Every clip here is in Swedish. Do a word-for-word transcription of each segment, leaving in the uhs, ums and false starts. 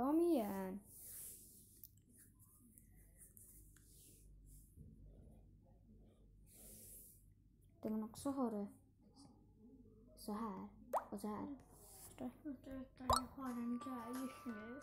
Kom igen. Det man också har det så här och så här. Förstår du? Vänta, jag har den där just nu.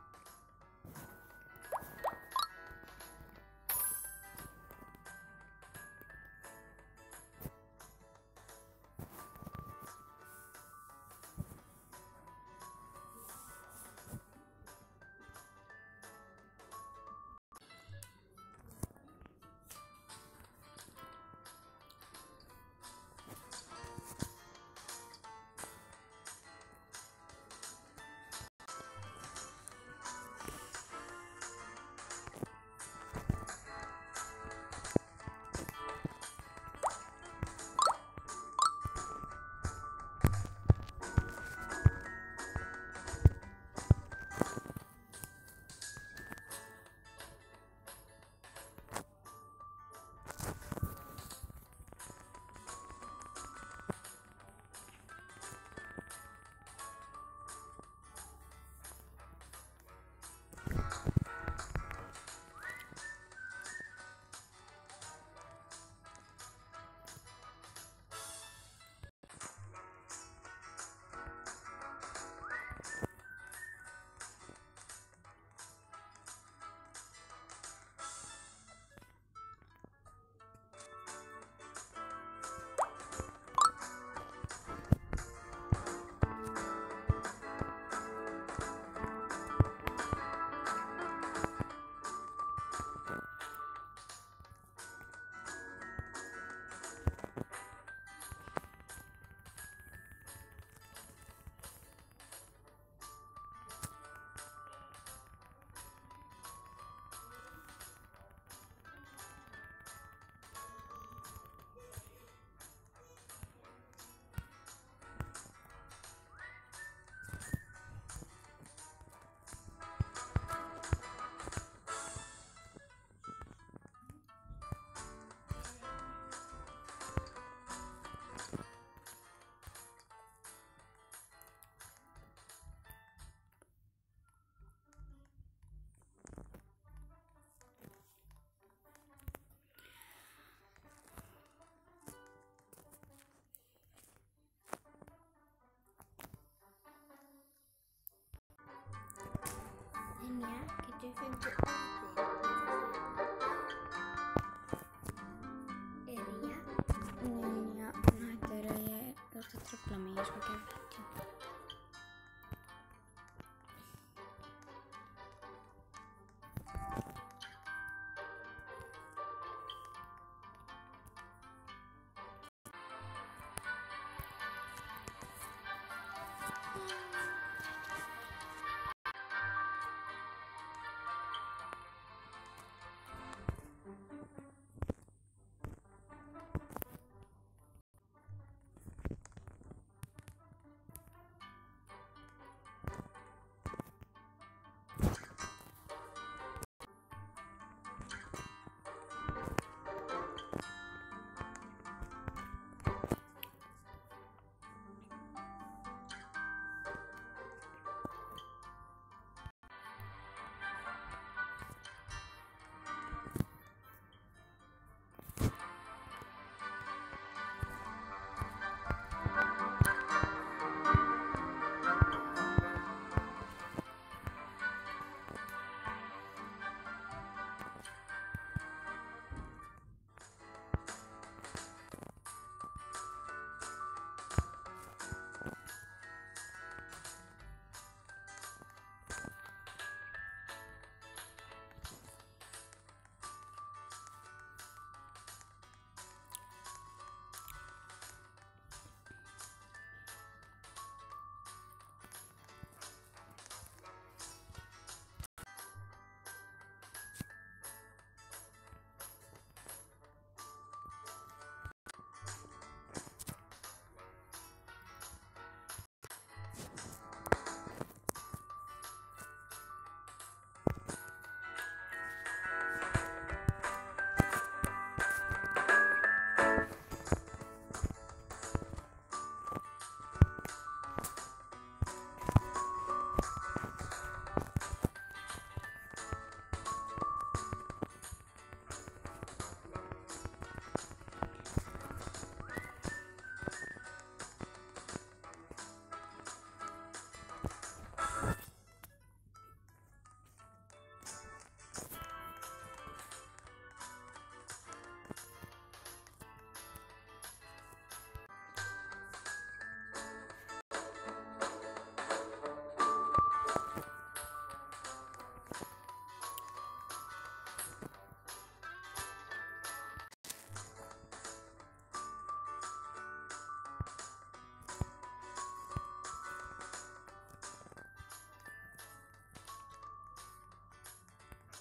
Enya, kita sampai Enya. Niin, ja näitä ei josta triplami, jos mä käytettiin.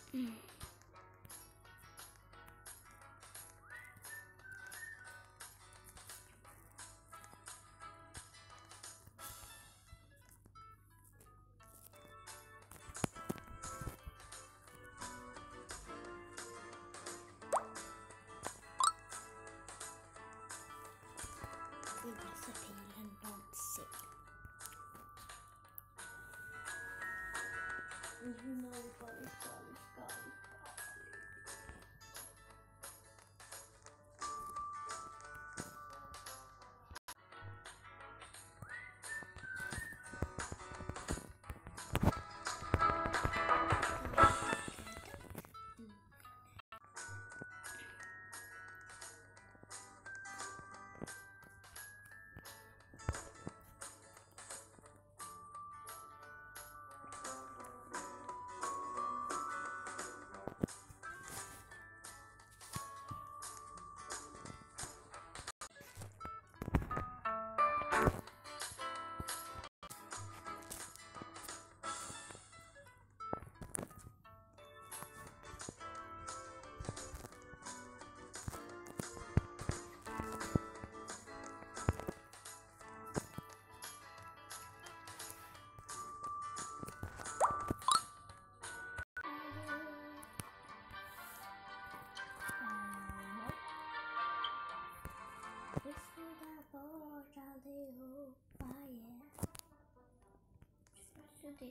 Mm. Gulaste pilen någonsin. Mm, no, sorry, sorry, sorry. Vi snurrar bort allihopa, yeah. Så det.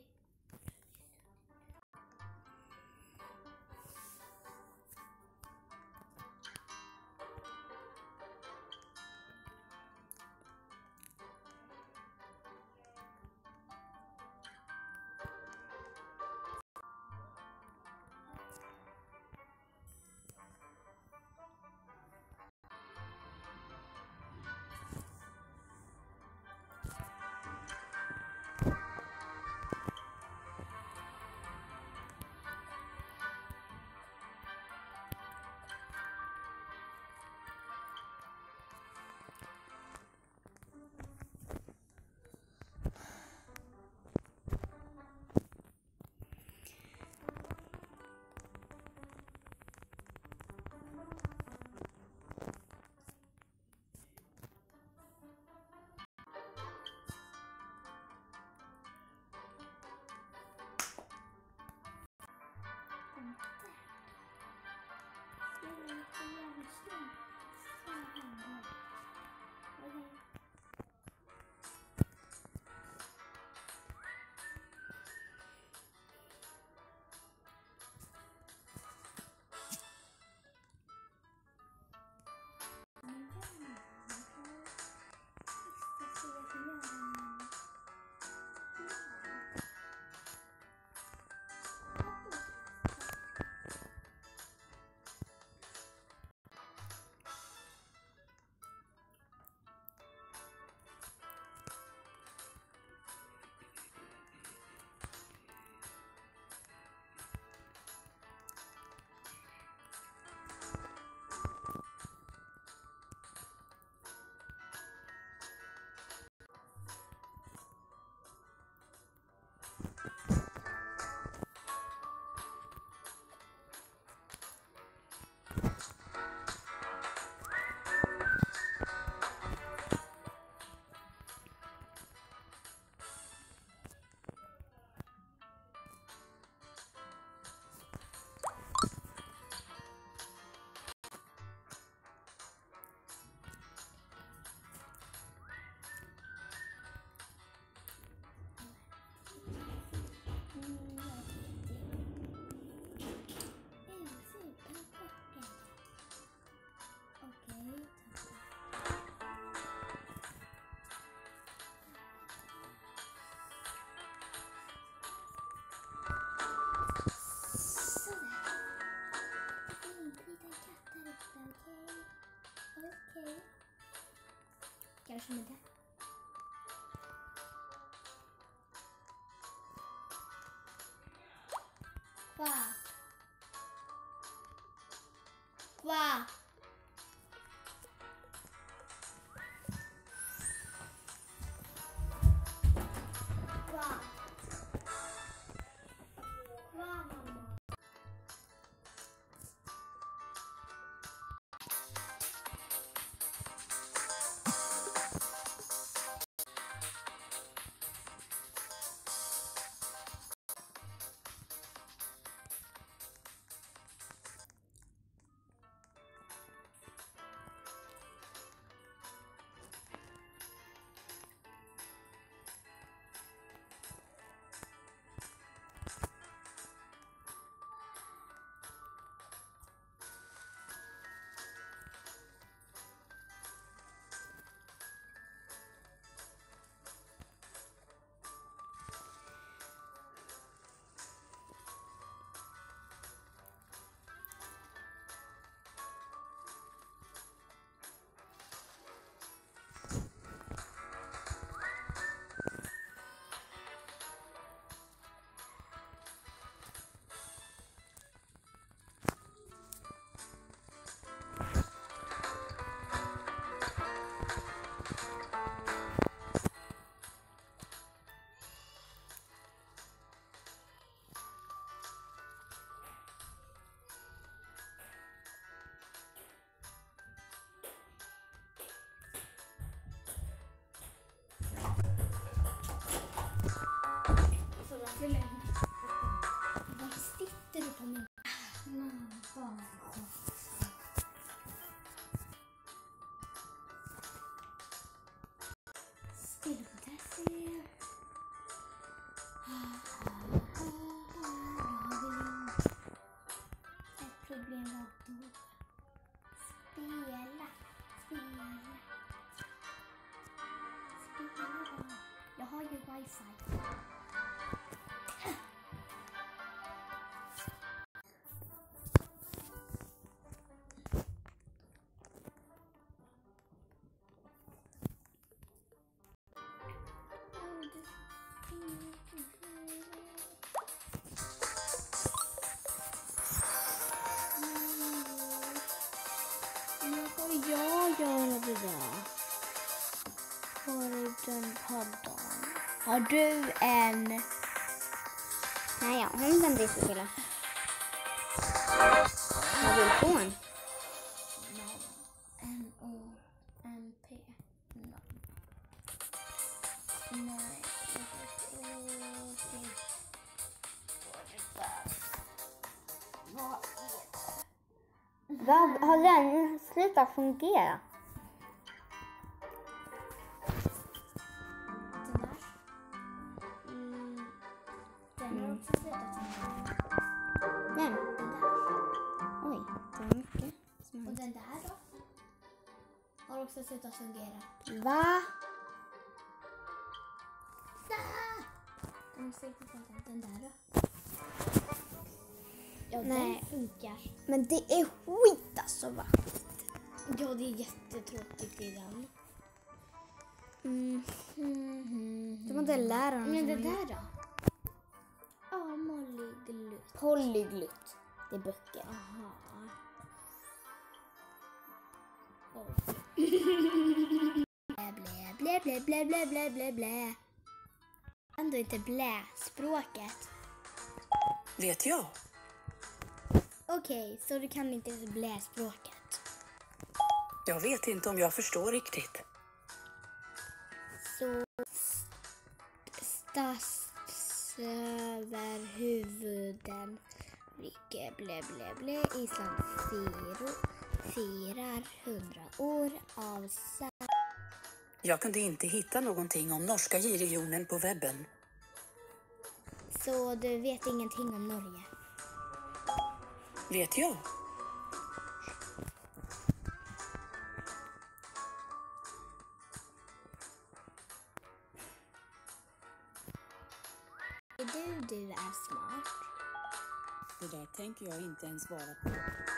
Kanske med det. Va? Va? Va? Va, mamma? Ett problem var då. Spela, spela. Spela. Jag har ju wifi. Jag gör det där. Har du den paddan? Har du en... Nej, jag har inte en diskokille. Har du en telefon? N O M P. No. Nej. Vad är det? Vad har den slutat fungera? Den där. Mm. Den har också slutat fungera. Nej. Den där. Oj, det var mycket. Och den där då? Har också slutat fungera. Va? Den ser på den. Den där då? Ja, Nej. den funkar. Men det är skit alltså, va? Ja, det är jättetråkigt i den. Mm. Mm. Det var det läraren Men som det har där gjort. då? Ja, Molly Glutt. Polyglutt. Det är böcker. Aha. Blä, blä, blä, blä, blä, blä, blä, blä. Ändå inte blä-språket. Vet jag. Okej, så du kan inte ens blä-språket. Jag vet inte om jag förstår riktigt. Så stas över huvuden. Rike blä, blä, blä. Island firo, firar hundra år av sa- Jag kunde inte hitta någonting om norska J-regionen på webben. Så du vet ingenting om Norge? Vet jag. Är du, du är smart? Det där tänker jag inte ens svara på.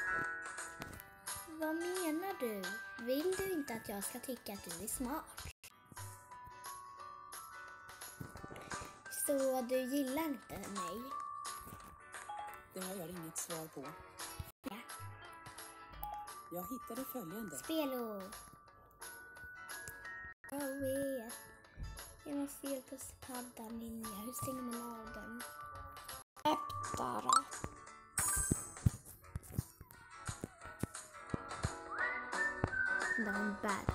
Vad menar du? Vill du inte att jag ska tycka att du är smart? Så du gillar inte mig? Det har jag inget svar på. Ja. Jag hittade följande. Spelo. Jag vet. Jag har fel på paddan Ninja. Hur stänger man av den? Äptara. Det var en bad.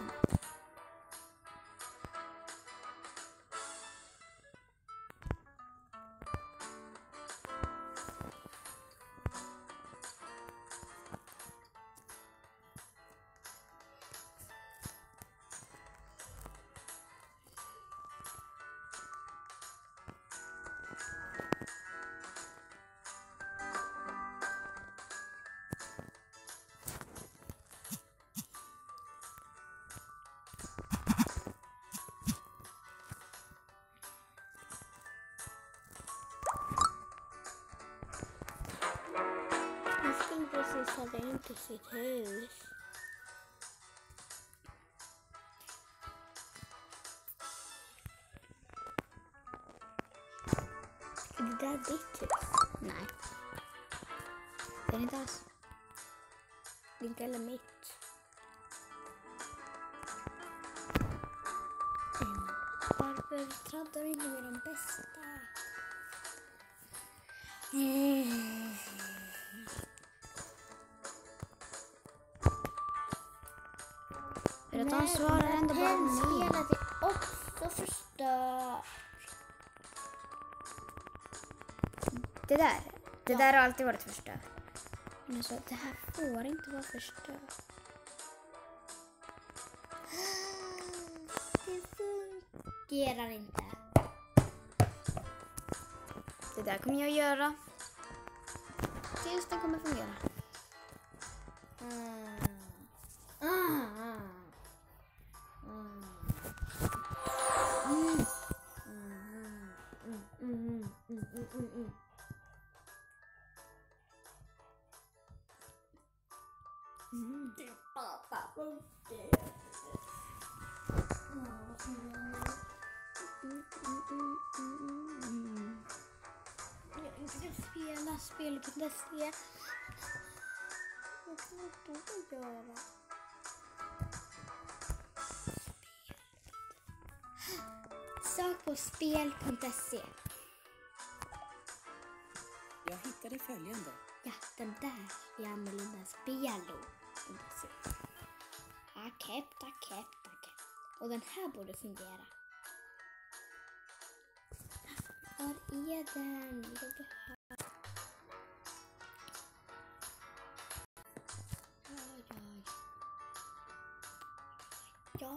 Han skulle precis ha in till sitt hus. Är det där ditt hus? Nej. Det är inte alls. Det är inte heller mitt. Mm. Varför traddar du inte med de bästa? Mm. För att de svarar ändå bara nej. Spelet är också förstört. Det där. Det där har alltid varit förstört. Men alltså, det här får inte vara förstört. Det fungerar inte. Det där kommer jag göra tills det kommer fungera. Mm. Mm. Mm. Mm. Mm. Mm. Mm. Mm. Mm. Mm. Mm. Det är pappa funkar. Mm, mm, mm, mm, mm. Jag ska spela spel på D C. Vad kan jag då göra? Sök på spel punkt se. Jag hittade följande. Ja, den där är Amelinda Spelo. Accept, accept, accept. Och den här borde fungera. Var är den? Jag behöver... Ja, ja. Ja.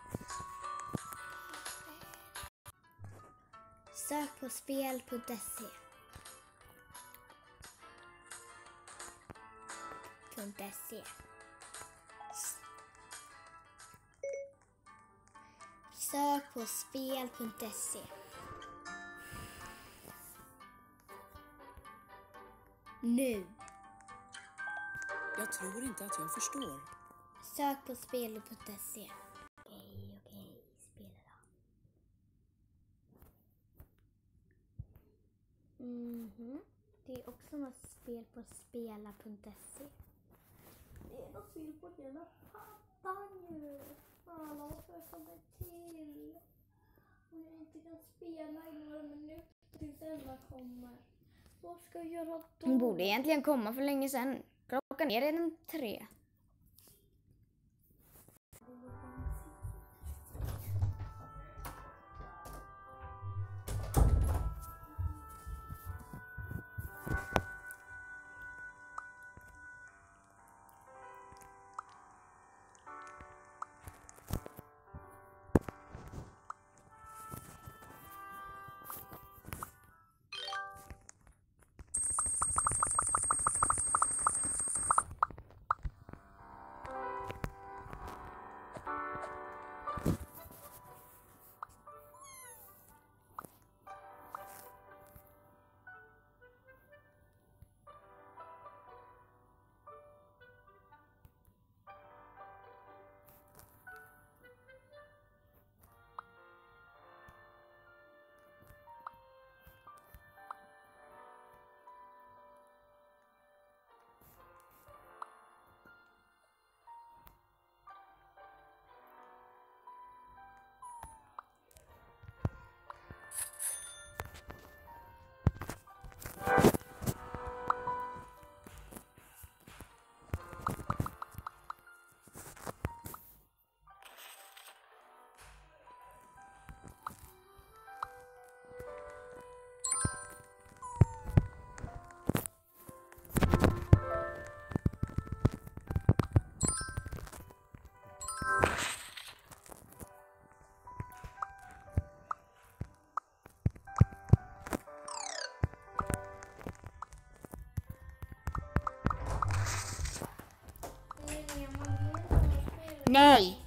Sök på spel punkt se. .se. Sök på spel punkt se. Nu. Jag tror inte att jag förstår. Sök på spel punkt se. Okej, okej, spela då. Mhm. Det är också något spel på spela punkt se. Det är något spel på hela pappan ju. Alla måste komma till. Om jag inte kan spela i några minuter tills Ella kommer. Vad ska jag göra då? Hon borde egentligen komma för länge sedan. Klockan är redan tre. Nej!